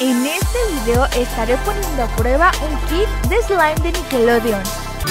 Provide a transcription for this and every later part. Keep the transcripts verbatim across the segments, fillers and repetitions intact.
En este video estaré poniendo a prueba un kit de slime de Nickelodeon.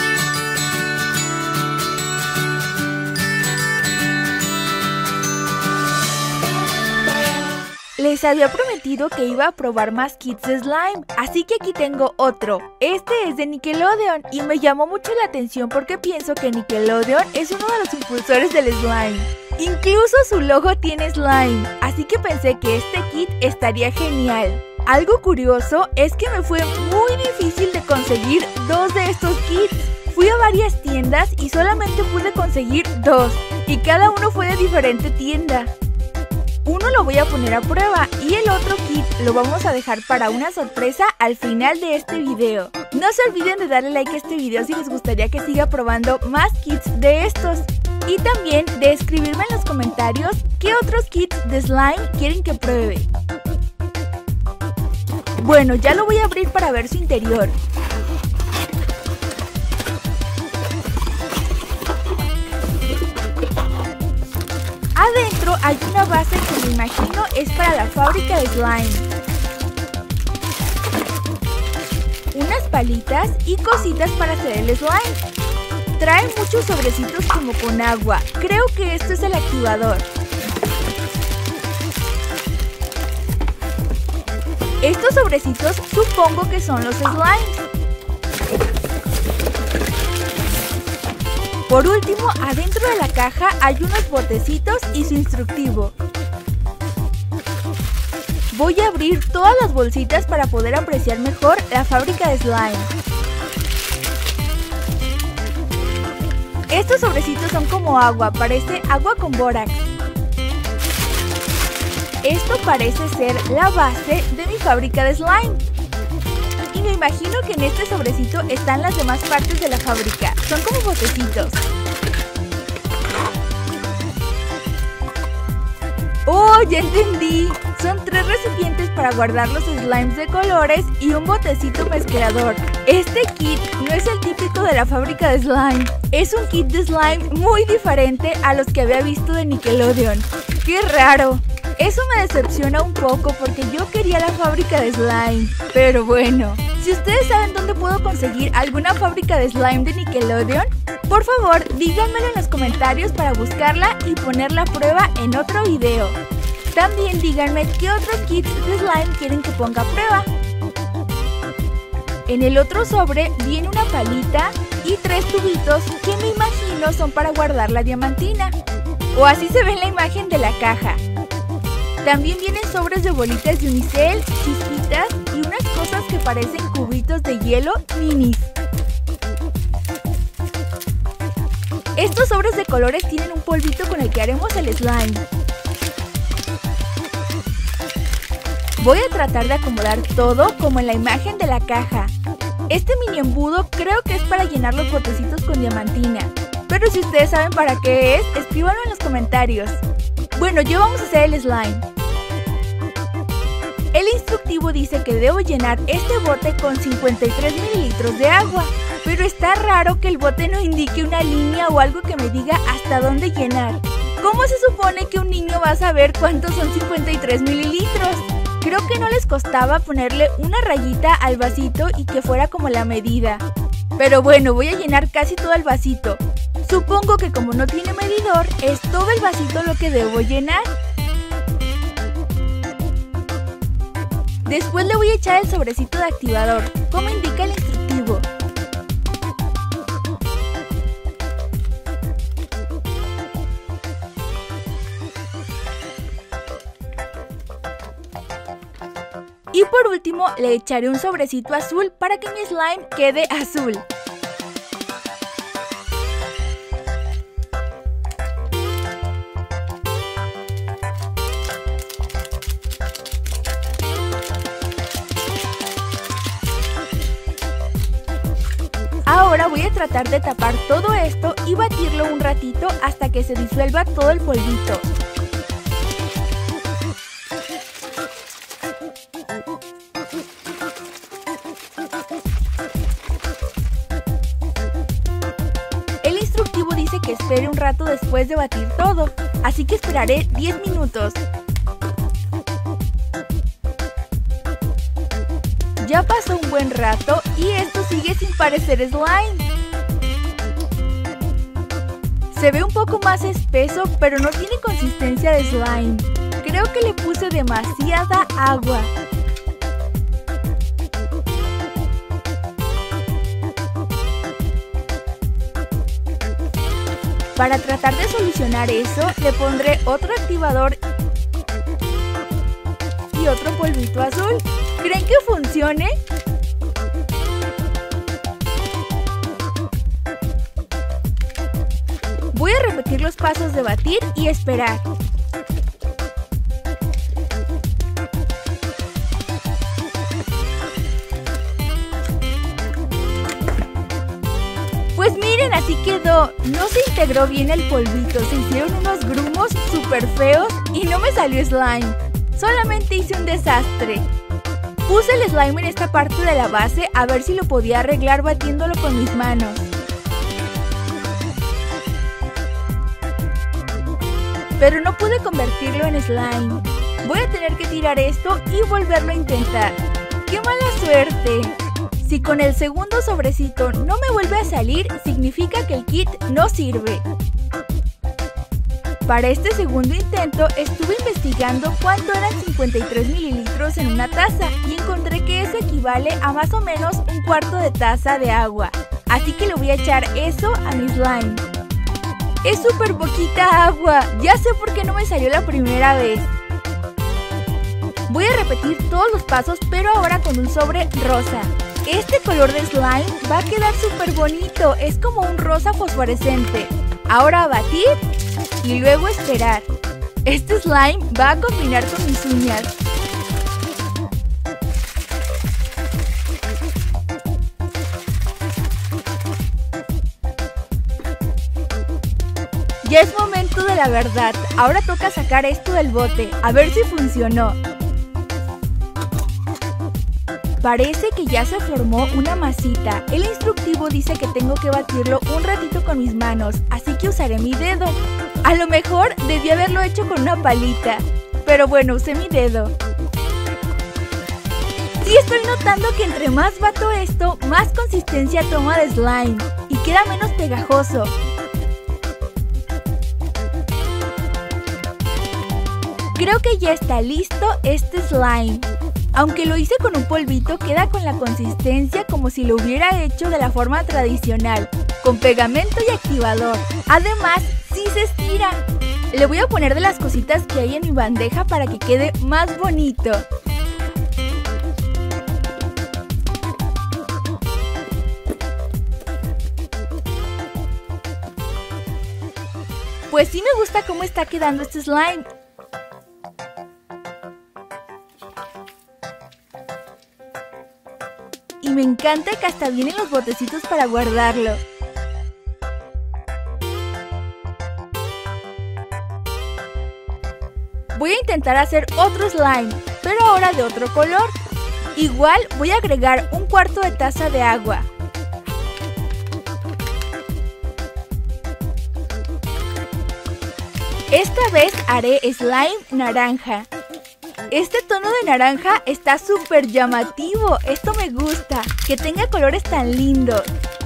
Les había prometido que iba a probar más kits de slime, así que aquí tengo otro. Este es de Nickelodeon y me llamó mucho la atención porque pienso que Nickelodeon es uno de los impulsores del slime. Incluso su logo tiene slime, así que pensé que este kit estaría genial. Algo curioso es que me fue muy difícil de conseguir dos de estos kits. Fui a varias tiendas y solamente pude conseguir dos, y cada uno fue de diferente tienda. Uno lo voy a poner a prueba y el otro kit lo vamos a dejar para una sorpresa al final de este video. No se olviden de darle like a este video si les gustaría que siga probando más kits de estos. Y también de escribirme en los comentarios qué otros kits de slime quieren que pruebe. Bueno, ya lo voy a abrir para ver su interior. Adentro hay una base que me imagino es para la fábrica de slime. Unas palitas y cositas para hacer el slime. Trae muchos sobrecitos como con agua. Creo que esto es el activador. Estos sobrecitos supongo que son los slimes. Por último, adentro de la caja hay unos botecitos y su instructivo. Voy a abrir todas las bolsitas para poder apreciar mejor la fábrica de slime. Estos sobrecitos son como agua, parece agua con bórax. Esto parece ser la base de mi fábrica de slime. Y me imagino que en este sobrecito están las demás partes de la fábrica. Son como botecitos. ¡Oh, ya entendí! Son tres recipientes para guardar los slimes de colores y un botecito mezclador. Este kit no es el típico de la fábrica de slime. Es un kit de slime muy diferente a los que había visto de Nickelodeon. ¡Qué raro! Eso me decepciona un poco porque yo quería la fábrica de slime. Pero bueno, si ustedes saben dónde puedo conseguir alguna fábrica de slime de Nickelodeon, por favor díganmelo en los comentarios para buscarla y ponerla a prueba en otro video. También díganme qué otros kits de slime quieren que ponga a prueba. En el otro sobre viene una palita y tres tubitos que me imagino son para guardar la diamantina. O así se ve en la imagen de la caja. También vienen sobres de bolitas de unicel, chispitas y unas cosas que parecen cubitos de hielo minis. Estos sobres de colores tienen un polvito con el que haremos el slime. Voy a tratar de acomodar todo como en la imagen de la caja. Este mini embudo creo que es para llenar los botecitos con diamantina. Pero si ustedes saben para qué es, escríbanlo en los comentarios. Bueno, ya vamos a hacer el slime. El instructivo dice que debo llenar este bote con cincuenta y tres mililitros de agua. Pero está raro que el bote no indique una línea o algo que me diga hasta dónde llenar. ¿Cómo se supone que un niño va a saber cuántos son cincuenta y tres mililitros? Creo que no les costaba ponerle una rayita al vasito y que fuera como la medida. Pero bueno, voy a llenar casi todo el vasito. Supongo que como no tiene medidor, es todo el vasito lo que debo llenar. Después le voy a echar el sobrecito de activador, como indica el instructivo. Y por último, le echaré un sobrecito azul para que mi slime quede azul. Ahora voy a tratar de tapar todo esto y batirlo un ratito hasta que se disuelva todo el polvito. El instructivo dice que espere un rato después de batir todo, así que esperaré diez minutos. Ya pasó un buen rato y esto sigue sin parecer slime. Se ve un poco más espeso, pero no tiene consistencia de slime. Creo que le puse demasiada agua. Para tratar de solucionar eso, le pondré otro activador y otro polvito azul. ¿Creen que funcione? Voy a repetir los pasos de batir y esperar. Pues miren, así quedó. No se integró bien el polvito, se hicieron unos grumos súper feos y no me salió slime. Solamente hice un desastre. Puse el slime en esta parte de la base a ver si lo podía arreglar batiéndolo con mis manos. Pero no pude convertirlo en slime. Voy a tener que tirar esto y volverlo a intentar. ¡Qué mala suerte! Si con el segundo sobrecito no me vuelve a salir, significa que el kit no sirve. Para este segundo intento estuve investigando cuánto eran cincuenta y tres mililitros en una taza y encontré que eso equivale a más o menos un cuarto de taza de agua. Así que le voy a echar eso a mi slime. ¡Es súper poquita agua! Ya sé por qué no me salió la primera vez. Voy a repetir todos los pasos, pero ahora con un sobre rosa. Este color de slime va a quedar súper bonito. Es como un rosa fosforescente. Ahora a batir y luego esperar. Este slime va a combinar con mis uñas. Ya es momento de la verdad. Ahora toca sacar esto del bote, a ver si funcionó. Parece que ya se formó una masita. El instructivo dice que tengo que batirlo un ratito con mis manos, así que usaré mi dedo. A lo mejor debí haberlo hecho con una palita, pero bueno, usé mi dedo. Sí, estoy notando que entre más bato esto, más consistencia toma de slime y queda menos pegajoso. Creo que ya está listo este slime. Aunque lo hice con un polvito, queda con la consistencia como si lo hubiera hecho de la forma tradicional, con pegamento y activador. Además, sí se estira. Le voy a poner de las cositas que hay en mi bandeja para que quede más bonito. Pues sí me gusta cómo está quedando este slime. Y me encanta que hasta vienen los botecitos para guardarlo. Voy a intentar hacer otro slime, pero ahora de otro color. Igual voy a agregar un cuarto de taza de agua. Esta vez haré slime naranja. Este tono de naranja está súper llamativo. Esto me gusta, que tenga colores tan lindos.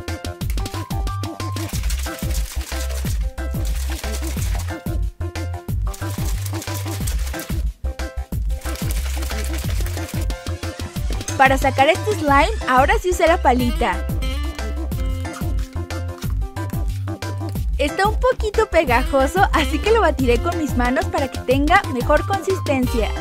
Para sacar este slime, ahora sí usé la palita. Está un poquito pegajoso, así que lo batiré con mis manos para que tenga mejor consistencia.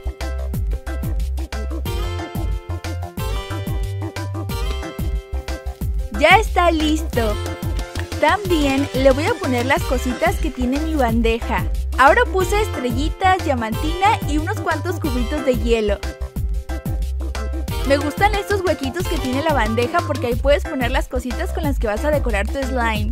Ya está listo. También le voy a poner las cositas que tiene mi bandeja. Ahora puse estrellitas, diamantina y unos cuantos cubitos de hielo. Me gustan estos huequitos que tiene la bandeja porque ahí puedes poner las cositas con las que vas a decorar tu slime.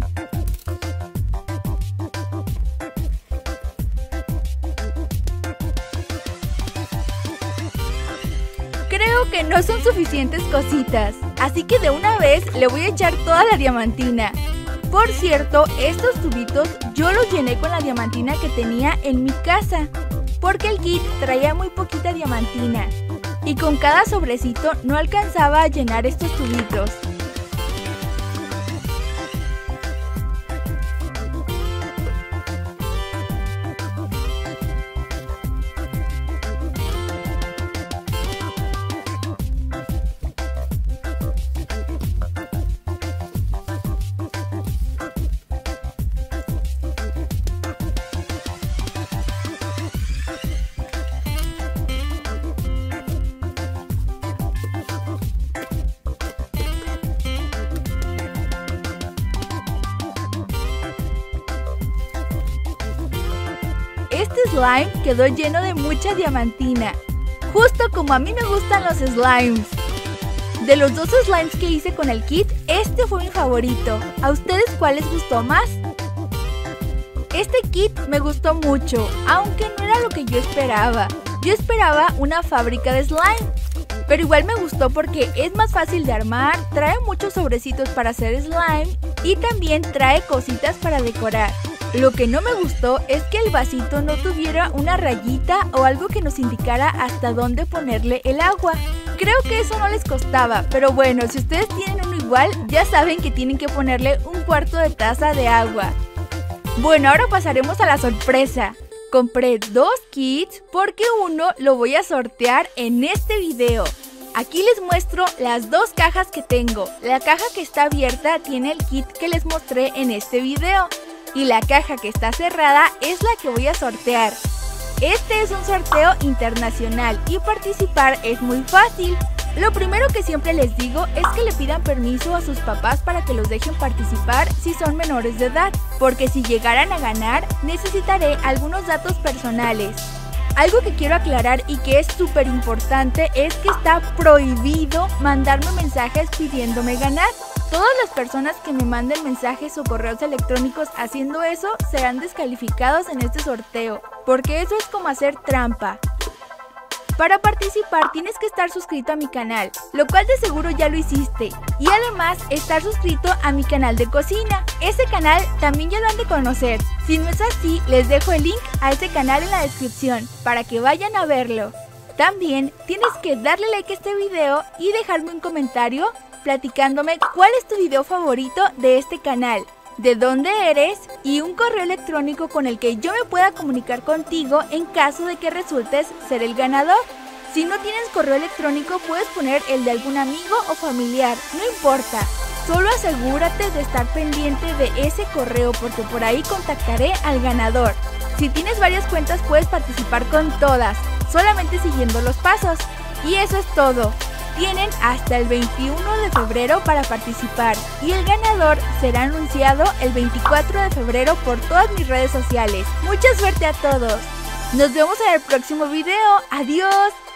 Creo que no son suficientes cositas, así que de una vez le voy a echar toda la diamantina. Por cierto, estos tubitos yo los llené con la diamantina que tenía en mi casa, porque el kit traía muy poquita diamantina. y con cada sobrecito no alcanzaba a llenar estos tubitos. Este slime quedó lleno de mucha diamantina, justo como a mí me gustan los slimes. De los dos slimes que hice con el kit, este fue mi favorito. ¿A ustedes cuál les gustó más? Este kit me gustó mucho, aunque no era lo que yo esperaba. Yo esperaba una fábrica de slime, pero igual me gustó porque es más fácil de armar, trae muchos sobrecitos para hacer slime y también trae cositas para decorar. Lo que no me gustó es que el vasito no tuviera una rayita o algo que nos indicara hasta dónde ponerle el agua. Creo que eso no les costaba, pero bueno, si ustedes tienen uno igual, ya saben que tienen que ponerle un cuarto de taza de agua. Bueno, ahora pasaremos a la sorpresa. Compré dos kits porque uno lo voy a sortear en este video. Aquí les muestro las dos cajas que tengo. La caja que está abierta tiene el kit que les mostré en este video. Y la caja que está cerrada es la que voy a sortear. Este es un sorteo internacional y participar es muy fácil. Lo primero que siempre les digo es que le pidan permiso a sus papás para que los dejen participar si son menores de edad, porque si llegaran a ganar necesitaré algunos datos personales. Algo que quiero aclarar y que es súper importante es que está prohibido mandarme mensajes pidiéndome ganar. Todas las personas que me manden mensajes o correos electrónicos haciendo eso serán descalificados en este sorteo, porque eso es como hacer trampa. Para participar tienes que estar suscrito a mi canal, lo cual de seguro ya lo hiciste, y además estar suscrito a mi canal de cocina. Ese canal también ya lo han de conocer. Si no es así, les dejo el link a ese canal en la descripción para que vayan a verlo. También tienes que darle like a este video y dejarme un comentario platicándome cuál es tu video favorito de este canal, de dónde eres y un correo electrónico con el que yo me pueda comunicar contigo en caso de que resultes ser el ganador. Si no tienes correo electrónico puedes poner el de algún amigo o familiar, no importa. Solo asegúrate de estar pendiente de ese correo porque por ahí contactaré al ganador. Si tienes varias cuentas puedes participar con todas, solamente siguiendo los pasos. Y eso es todo. Tienen hasta el veintiuno de febrero para participar y el ganador será anunciado el veinticuatro de febrero por todas mis redes sociales. ¡Mucha suerte a todos! Nos vemos en el próximo video. ¡Adiós!